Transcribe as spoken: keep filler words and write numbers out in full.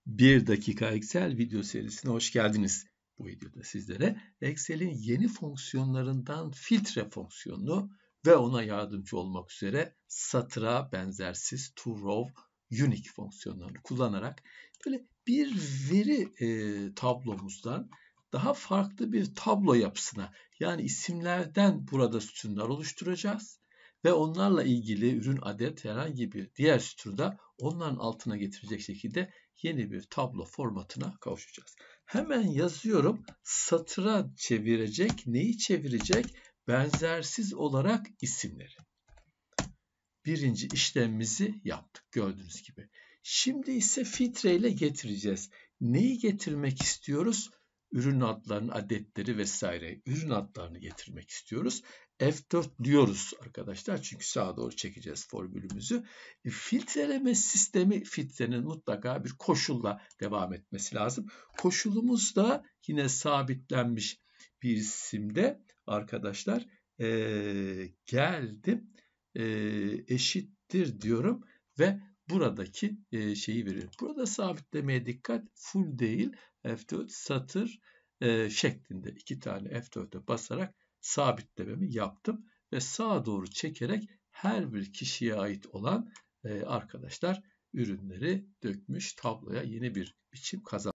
Bir dakika Excel video serisine hoş geldiniz. Bu videoda sizlere Excel'in yeni fonksiyonlarından filtre fonksiyonunu ve ona yardımcı olmak üzere satıra benzersiz to row unique fonksiyonlarını kullanarak böyle bir veri e, tablomuzdan daha farklı bir tablo yapısına, yani isimlerden burada sütunlar oluşturacağız ve onlarla ilgili ürün, adet, herhangi bir diğer sütunda onların altına getirecek şekilde yeni bir tablo formatına kavuşacağız. Hemen yazıyorum. Satıra çevirecek, neyi çevirecek? Benzersiz olarak isimleri. Birinci işlemimizi yaptık gördüğünüz gibi. Şimdi ise filtre ile getireceğiz. Neyi getirmek istiyoruz? Ürün adlarını, adetleri vesaire. Ürün adlarını getirmek istiyoruz. F dört diyoruz arkadaşlar. Çünkü sağa doğru çekeceğiz formülümüzü. E, filtreleme sistemi, filtrenin mutlaka bir koşulla devam etmesi lazım. Koşulumuz da yine sabitlenmiş bir isimde arkadaşlar. E, geldim. E, eşittir diyorum ve buradaki e, şeyi veriyorum. Burada sabitlemeye dikkat, full değil, F dört satır e, şeklinde iki tane F dört'e basarak sabitlememi yaptım ve sağa doğru çekerek her bir kişiye ait olan e, arkadaşlar ürünleri dökmüş, tabloya yeni bir biçim kazanmış.